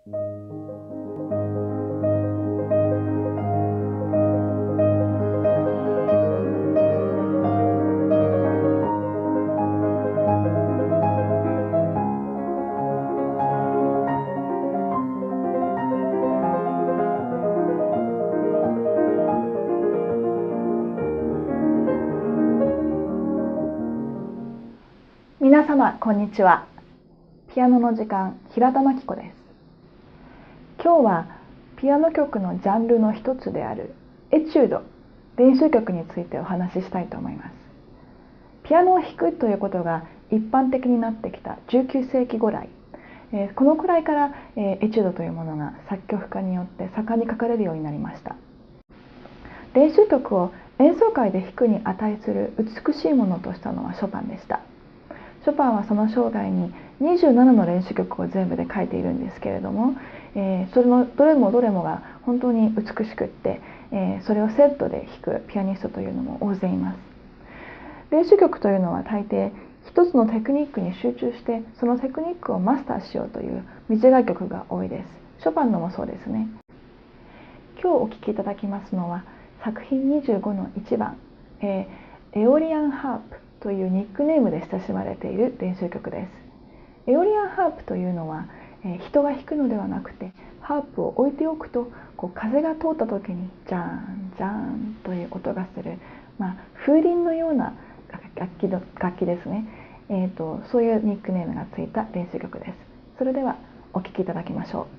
皆様こんにちは。ピアノの時間、平田真希子です。今日はピアノ曲のジャンルの一つであるエチュード、練習曲についてお話ししたいと思います。ピアノを弾くということが一般的になってきた19世紀ぐらい、このくらいからエチュードというものが作曲家によって盛んに書かれるようになりました。練習曲を演奏会で弾くに値する美しいものとしたのはショパンでした。ショパンはその生涯に27の練習曲を全部で書いているんですけれども、それのどれもが本当に美しくって、それをセットで弾くピアニストというのも大勢います。練習曲というのは大抵一つのテクニックに集中してそのテクニックをマスターしようという短い曲が多いです。ショパンのもそうですね。今日お聴きいただきますのは作品25の1番、エオリアンハープというニックネームで親しまれている練習曲です。エオリアンハープというのは、人が弾くのではなくて、ハープを置いておくと風が通った時にジャーンジャーンという音がする、風鈴のような楽器ですね。そういうニックネームがついた練習曲です。それではお聴きいただきましょう。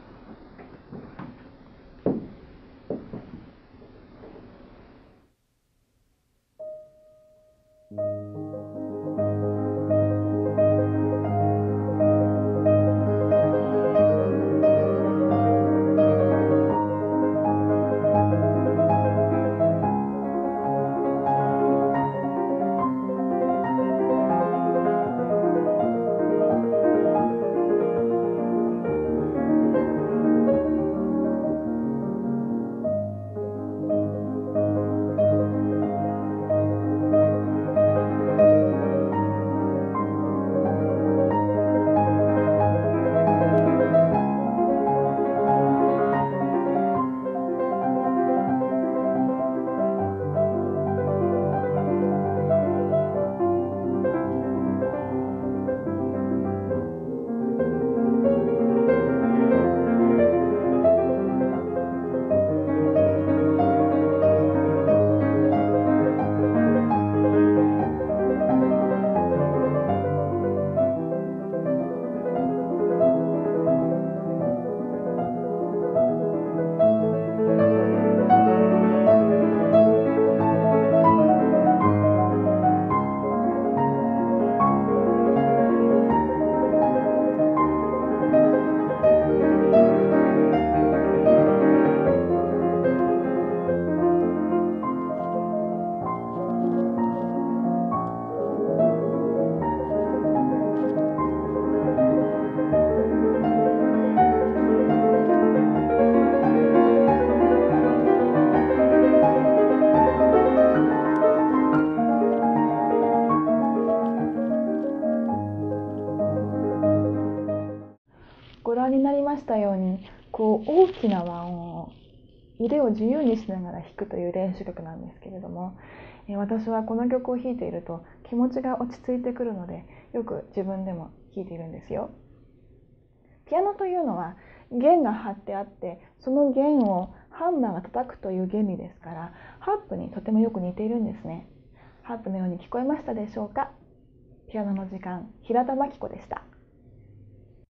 ご覧になりましたように、大きな和音を腕を自由にしながら弾くという練習曲なんですけれども、私はこの曲を弾いていると気持ちが落ち着いてくるので、よく自分でも弾いているんですよ。ピアノというのは弦が張ってあって、その弦をハンマーが叩くという原理ですから、ハープにとてもよく似ているんですね。ハープのように聞こえましたでしょうか。ピアノの時間、平田真希子でした。